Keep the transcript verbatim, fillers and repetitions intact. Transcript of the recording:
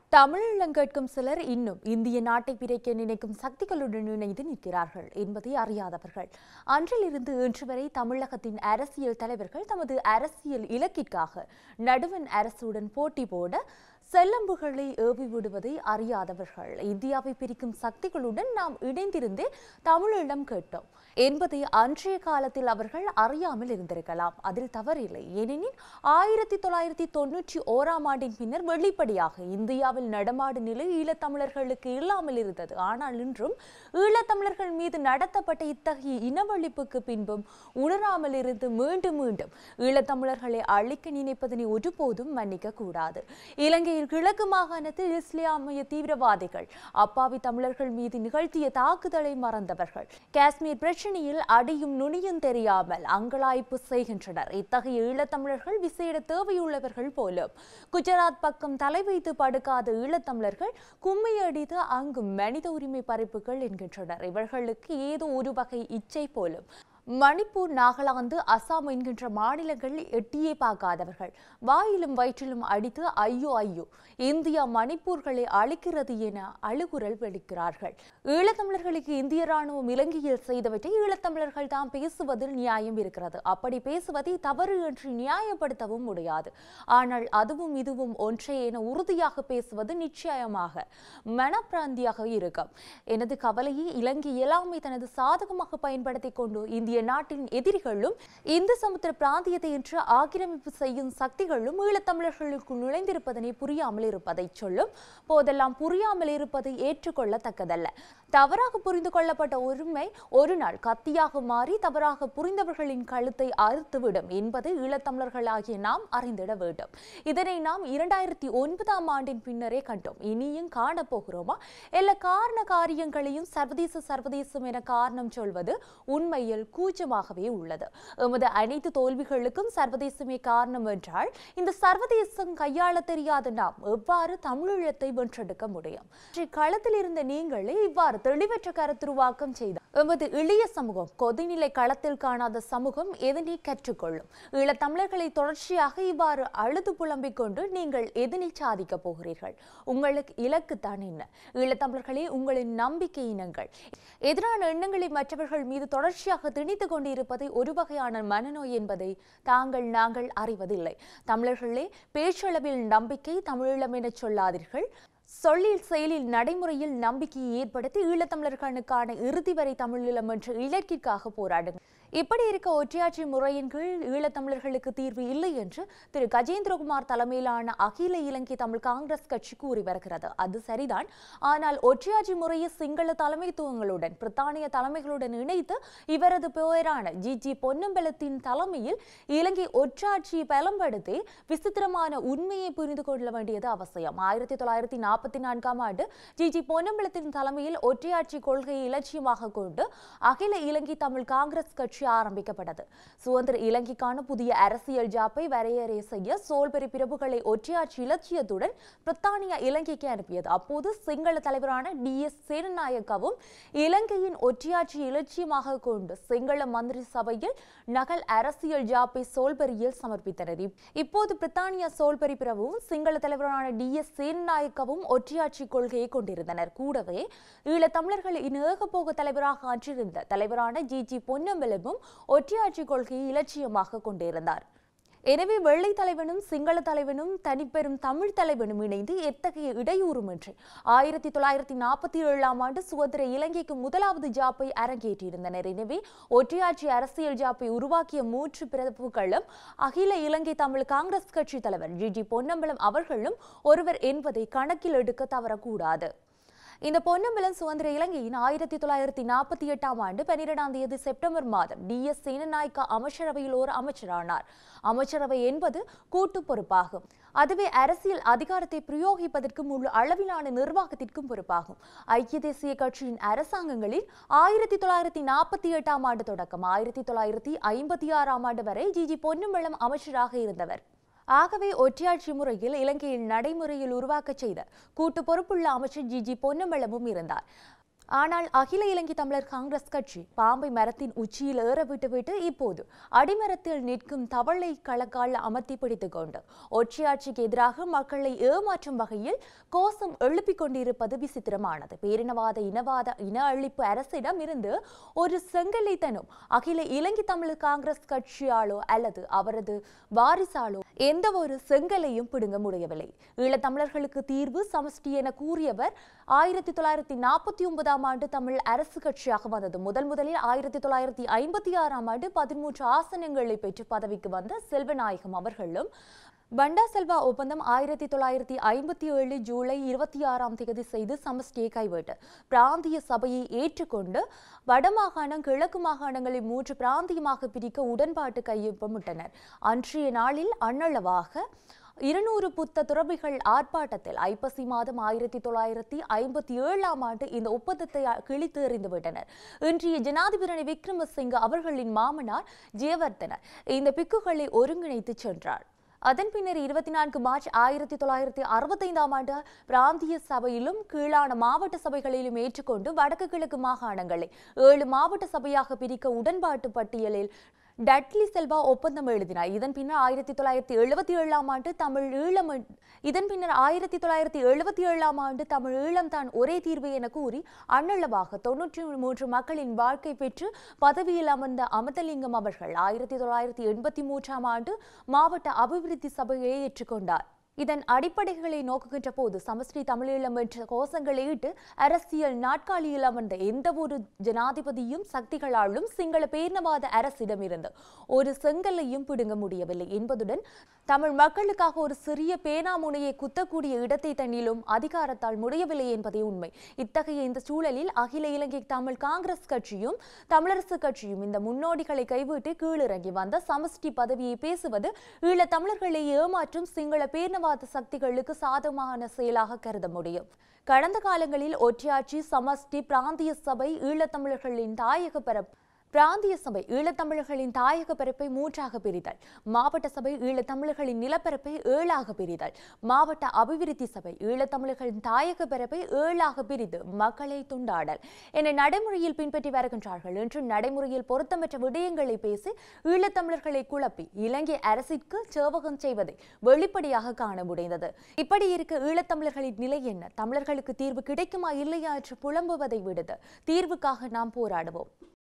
தமிழீழம் கேட்கும் சிலர் இன்னும் இந்திய நாட்டை பிரிக்க நினைக்கும் சக்திகளுடன் இணைந்து நிற்கிறார்கள் என்பதை அறியாதவர்கள். அன்றிலிருந்து இன்று வரை தமிழகத்தின் அரசியல் தலைவர்கள் தமது அரசியல் இலக்கிற்காக நடுவண் அரசுடன் போட்டி போட செல்லம்புகளை ஏவி விடுவதை அறியாதவர்கள். இந்தியாவை பிரிக்கும் சக்திகளுடன் நாம் இணைந்திருந்தே தமிழீழம் கேட்டோம் என்பதை அன்றைய காலத்தில் அவர்கள் அறியாமல் இருந்திருக்கலாம். அதில் தவறில்லை. ஏனெனில் ஆயிரத்தி தொள்ளாயிரத்தி தொன்னூற்றி ஓராம் ஆண்டின் பின்னர் வெளிப்படையாக இந்தியாவில் நடமாடும் நிலை ஈழத்தமிழர்களுக்கு இல்லாமல் இருந்தது. ஆனால் இன்றும் ஈழத்தமிழர்கள் மீது நடத்தப்பட்ட இத்தகைய இனவழிப்புக்கு பின்பும் உணராமல் இருந்து மீண்டும் மீண்டும் ஈழத்தமிழர்களை அழிக்க நினைப்பதனை ஒருபோதும் மன்னிக்க கூடாது. இலங்கையில் கிழக்கு மாகாணத்தில் இஸ்லாமிய தீவிரவாதிகள் அப்பாவி தமிழர்கள் மீது நிகழ்த்திய தாக்குதலை மறந்தவர்கள். காஷ்மீர் பிரச்சனையில் அடியும் நுனியும் தெரியாமல் அங்கலாய்ப்பு செய்கின்றனர். இத்தகைய ஈழத்தமிழர்கள் விசேட தேவையுள்ளவர்கள் போலும். குஜராத் பக்கம் தலை வைத்து படுக்காத ஈழத்தமிழர்கள் கும்மியடித்து அங்கு மனித உரிமை பறிப்புகள் என்கின்றனர். இவர்களுக்கு ஏதோ ஒரு வகை இச்சை போலும். மணிப்பூர், நாகாலாந்து, அசாம் என்கின்ற மாநிலங்கள் எட்டியே பார்க்காதவர்கள். வாயிலும் வயிற்றிலும் அடித்து ஐயோ ஐயோ இந்தியா மணிப்பூர்களை அழிக்கிறது என அழுகுரல் வெடிக்கிறார்கள். ஈழத்தமிழர்களுக்கு இந்திய ராணுவம் இலங்கையில் செய்தவற்றை ஈழத்தமிழர்கள் தான் பேசுவதில் நியாயம் இருக்கிறது. அப்படி பேசுவதை தவறு என்று நியாயப்படுத்தவும் முடியாது. ஆனால் அதுவும் இதுவும் ஒன்றே என உறுதியாக பேசுவது நிச்சயமாக மனப்பிராந்தியாக இருக்கும். எனது கவலையை இலங்கை எல்லாமே தனது சாதகமாக பயன்படுத்திக் கொண்டு இந்திய நாட்டின் எதிரிகளும் இந்து சமுத்திர பிராந்தியத்தை என்று ஆக்கிரமிப்பு செய்யும் சக்திகளும் ஈழத்தமிழர்களுக்குள் நுழைந்திருப்பதனை புரியாமல் இருப்பதை சொல்லும் போதெல்லாம் புரியாமல் இருப்பதை ஏற்றுக்கொள்ளத்தக்கதல்ல. தவறாக புரிந்து கொள்ளப்பட்ட உரிமை ஒரு நாள் கத்தியாக மாறி தவறாக புரிந்தவர்களின் கழுத்தை அறுத்துவிடும் என்பதை ஈழத்தமிழர்களாகிய நாம் அறிந்திட வேண்டும். இதனை நாம் இரண்டாயிரத்தி ஒன்பதாம் ஆண்டின் பின்னரே கண்டோம். இனியும் காணப்போகிறோமா? எல்லா காரண காரியங்களையும் சர்வதேச சர்வதேசம் என காரணம் சொல்வது உண்மையில் கூச்சமாகவே உள்ளது. எமது அனைத்து தோல்விகளுக்கும் சர்வதேசமே காரணம் என்றால் இந்த சர்வதேசம் கையாள தெரியாத நாம் எவ்வாறு தமிழீழத்தை வென்றெடுக்க முடியும்? களத்தில் இருந்த நீங்களே இவ்வாறு தெளிவற்ற கருத்துருவாக்கம் செய்தார். எமது எளிய சமூகம், கொதிநிலை களத்தில் காணாத சமூகம் எதனை கற்றுக்கொள்ளும்? ஈழத்தமிழர்களை தொடர்ச்சியாக இவ்வாறு அழுது புலம்பிக் கொண்டு நீங்கள் எதனை சாதிக்க போகிறீர்கள்? உங்களுக்கு இலக்கு தான் என்ன? ஈழத்தமிழர்களே, உங்களின் நம்பிக்கை இனங்கள் எதிரான எண்ணங்களை மற்றவர்கள் மீது தொடர்ச்சியாக திணித்துக் கொண்டிருப்பதை ஒரு வகையான மனநோய் என்பதை தாங்கள் நாங்கள் அறிவதில்லை. தமிழர்களே, பேச்சளவில் நம்பிக்கை தமிழீழம் என சொல்லாதீர்கள். சொல்லில், செயலில், நடைமுறையில் நம்பிக்கையை ஏற்படுத்தி ஈழத்தமிழர்களுக்கான இறுதி வரை தமிழீழம் என்ற இலக்கிற்காக போராடுங்கள். இப்படி இருக்க ஒற்றையாட்சி முறையின் கீழ் ஈழத்தமிழர்களுக்கு தீர்வு இல்லை என்று திரு கஜேந்திரகுமார் தலைமையிலான அகில இலங்கை தமிழ் காங்கிரஸ் கட்சி கூறி வருகிறது. அது சரிதான். ஆனால் ஒற்றையாட்சி முறையை சிங்கள தலைமைத்துவங்களுடன் பிரித்தானிய தலைமைகளுடன் இணைத்து இவரது பெயரான ஜி ஜி பொன்னம்பலத்தின் தலைமையில் இலங்கை ஒற்றாட்சியை பலப்படுத்தி விசித்திரமான உண்மையை புரிந்து கொள்ள வேண்டியது அவசியம். ஆயிரத்தி தொள்ளாயிரத்தி நாற்பத்தி நான்காம் ஆண்டு ஜி ஜி பொன்னம்பலத்தின் தலைமையில் ஒற்றையாட்சி கொள்கையை இலட்சியமாக கொண்டு அகில இலங்கை தமிழ் காங்கிரஸ் கட்சி ஆரம்பிக்கப்பட்டது. சுதந்திர இலங்கைக்கான புதிய அரசியல் ஜாப்பை வரையறை செய்ய சோல்பெரி பிரபுகளை ஒற்றையாட்சி இலட்சியத்துடன் பிரித்தானியா இலங்கைக்கு அனுப்பியது. அப்போது சிங்கள தலைவரான டி எஸ் சேனநாயக்கவும் இலங்கையின் ஒற்றையாட்சி இலட்சியமாக கொண்டு சிங்கள மந்திரி சபையில் நகல் அரசியல் ஜாப்பை சோல்பெரியில் சமர்ப்பித்தனர். இப்போது பிரித்தானியா சோல்பெரி பிரபுவும் சிங்கள தலைவரான டி எஸ் சேனநாயக்கவும் ஒற்றையாட்சி கொள்கையை கொண்டிருந்தனர். கூடவே ஈழத்தமிழர்களின் ஏகபோக தலைவராக அன்றிருந்த தலைவரான ஜி ஜி பொன்னம்பலமும் ஒற்றையாட்சி கொள்கையை இலட்சியமாக கொண்டிருந்தார். எனவே வெள்ளை தலைவனும் சிங்கள தலைவனும் தனிப்பெரும் தமிழ் தலைவனும் இணைந்து எத்தகைய இடையூறுமின்றி ஆயிரத்தி தொள்ளாயிரத்தி நாற்பத்தி ஏழாம் ஆண்டு சுதந்திர இலங்கைக்கு முதலாவது ஜாப்பை அரங்கேற்றியிருந்தனர். எனவே ஒற்றையாட்சி அரசியல் ஜாப்பை உருவாக்கிய மூன்று பிரபுக்களும் அகில இலங்கை தமிழ் காங்கிரஸ் கட்சி தலைவர் ஜி ஜி பொன்னம்பலம் அவர்களும் ஒருவர் என்பதை கணக்கில் எடுக்க தவறக்கூடாது. இந்த பொன்னம்பலம் சுதந்திர இலங்கையின் ஆயிரத்தி தொள்ளாயிரத்தி நாற்பத்தி எட்டாம் ஆண்டு பன்னிரெண்டாம் தேதி செப்டம்பர் மாதம் டி எஸ் சேனநாயக்க அமைச்சரவையில் ஒரு அமைச்சரானார். அமைச்சரவை என்பது கூட்டு பொறுப்பாகும். அதுவே அரசியல் அதிகாரத்தை பிரயோகிப்பதற்கு முழு அளவிலான நிர்வாகத்திற்கும் பொறுப்பாகும். ஐக்கிய தேசிய கட்சியின் அரசாங்கங்களில் ஆயிரத்தி தொள்ளாயிரத்தி நாற்பத்தி எட்டாம் ஆண்டு தொடக்கம் ஆயிரத்தி தொள்ளாயிரத்தி ஐம்பத்தி ஆறாம் ஆண்டு வரை ஜி ஜி பொன்னம்பலம் அமைச்சராக இருந்தவர். ஆகவே ஒற்றையாட்சி முறையில் இலங்கையில் நடைமுறையில் உருவாக்க செய்த கூட்டு பொறுப்புள்ள அமைச்சர் ஜி ஜி பொன்னம்பலமும் இருந்தார். ஆனால் அகில இலங்கை தமிழர் காங்கிரஸ் கட்சி பாம்பை மரத்தின் உச்சியில் ஏற விட்டுவிட்டு இப்போது அடிமரத்தில் நிற்கும் தவளை களக்கால் அமர்த்தி பிடித்துக் கொண்டு ஒற்றையாட்சிக்கு எதிராக மக்களை ஏமாற்றும் வகையில் கோஷம் எழுப்பிக் கொண்டிருப்பது விசித்திரமானது. பேரினவாத இனவாத இன அழிப்பு அரசிடம் இருந்து ஒரு செங்கலை தனும் அகில இலங்கை தமிழர் காங்கிரஸ் கட்சியாலோ அல்லது அவரது வாரிசாலோ எந்த ஒரு செங்கலையும் பிடுங்க முடியவில்லை. ஈழத்தமிழர்களுக்கு தீர்வு சமஷ்டி என கூறியவர் ஆயிரத்தி தொள்ளாயிரத்தி நாற்பத்தி ஒன்பதாம் ஆண்டு தமிழ் அரசு கட்சியாக வந்தது. முதல் முதலில் ஆயிரத்தி தொள்ளாயிரத்தி ஐம்பத்தி ஆறாம் ஆண்டு பதிமூன்று ஆசனங்களை பெற்று பதவிக்கு வந்த செல்வநாயகம் அவர்களும் பண்டா செல்வா ஒப்பந்தம் ஆயிரத்தி தொள்ளாயிரத்தி ஐம்பத்தி ஏழு ஜூலை இருபத்தி ஆறாம் தேதி செய்து சமஷ்டியை கைவிட்டு பிராந்திய சபையை ஏற்றுக்கொண்டு வடமாகாணம் கிழக்கு மாகாணங்களை மூன்று பிராந்தியமாக பிரிக்க உடன்பாட்டு கையொப்பமிட்டனர். அன்றைய நாளில் அண்ணளவாக இருநூறு புத்த துறவிகள் ஆர்ப்பாட்டத்தில் ஐப்பசி மாதம் ஆயிரத்தி தொள்ளாயிரத்தி ஐம்பத்தி ஏழாம் ஆண்டு இந்த ஒப்பந்தத்தை கிழித்து எறிந்துவிட்டனர். இன்றைய ஜனாதிபதி விக்ரமசிங்க அவர்களின் மாமனார் ஜெயவர்தனர் இந்த பிக்குகளை ஒருங்கிணைத்து சென்றார். அதன் பின்னர் இருபத்தி நான்கு மார்ச் ஆயிரத்தி தொள்ளாயிரத்தி அறுபத்தி ஐந்தாம் ஆண்டு பிராந்திய சபையிலும் கீழான மாவட்ட சபைகளிலும் ஏற்றுக்கொண்டு வடக்கு கிழக்கு மாகாணங்களை ஏழு மாவட்ட சபையாக பிரிக்க உடன்பாட்டு பட்டியலில் டட்லி செல்வா ஒப்பந்தம் எழுதினார். இதன் பின்னர் ஆயிரத்தி தொள்ளாயிரத்தி எழுபத்தி ஏழாம் ஆண்டு தமிழ் ஈழம் இதன் பின்னர் ஆயிரத்தி தொள்ளாயிரத்தி எழுபத்தி ஏழாம் ஆண்டு தமிழ் ஈழம் தான் ஒரே தீர்வு என கூறி அண்ணளவாக தொன்னூற்றி மூன்று மக்களின் வாழ்க்கை பெற்று பதவியில் அமர்ந்த அமதலிங்கம் அவர்கள் ஆயிரத்தி தொள்ளாயிரத்தி எண்பத்தி மூன்றாம் ஆண்டு மாவட்ட அபிவிருத்தி சபையை ஏற்றுக்கொண்டார். இதன் அடிப்படைகளை நோக்குகின்ற போது சமஷ்டி தமிழீழம் என்ற கோஷங்களை இட்டு அரசியல் நாட்காலியில் அமர்ந்த எந்த ஒரு ஜனாதிபதியும் சக்திகளாலும் சிங்கள பேரினவாத அரசிடமிருந்து ஒரு செங்கல்லையும் பிடுங்க முடியவில்லை என்பதுடன் தமிழ் மக்களுக்காக ஒரு சிறிய பேனாமுனையை குத்தக்கூடிய இடத்தை தன்னிலும் அதிகாரத்தால் முடியவில்லை என்பதே உண்மை. இத்தகைய இந்த சூழலில் அகில இலங்கை தமிழ் காங்கிரஸ் கட்சியும் தமிழரசு கட்சியும் இந்த முன்னோடிகளை கைவிட்டு கீழிறங்கி வந்த சமஷ்டி பதவியை பேசுவது ஈழ தமிழர்களை ஏமாற்றும் சிங்கள பேரினவாத சக்திகளுக்கு சாதகமான செயலாக கருத முடியும். கடந்த காலங்களில் ஒற்றையாட்சி சமஷ்டி பிராந்திய சபை ஈழத்தமிழர்களின் தாயக பரப்பு பிராந்திய சபை ஈழத்தமிழர்களின் தாயக பரப்பை மூன்றாக பிரித்தல், மாவட்ட சபை ஈழத்தமிழர்களின் நிலப்பரப்பை ஏழாக பிரித்தல், மாவட்ட அபிவிருத்தி சபை ஈழத்தமிழர்களின் தாயக பரப்பை ஏழாக பிரித்து மக்களை துண்டாடல் என நடைமுறையில் பின்பற்றி வருகின்றார்கள். என்று நடைமுறையில் பொருத்தமற்ற விடயங்களை பேசி ஈழத்தமிழர்களை குழப்பி இலங்கை அரசிற்கு சேவகம் செய்வதை வெளிப்படையாக காண முடிந்தது. இப்படி இருக்க ஈழத்தமிழர்களின் நிலை என்ன? தமிழர்களுக்கு தீர்வு கிடைக்குமா இல்லையா என்று புலம்புவதை விடுத்து தீர்வுக்காக நாம் போராடுவோம்.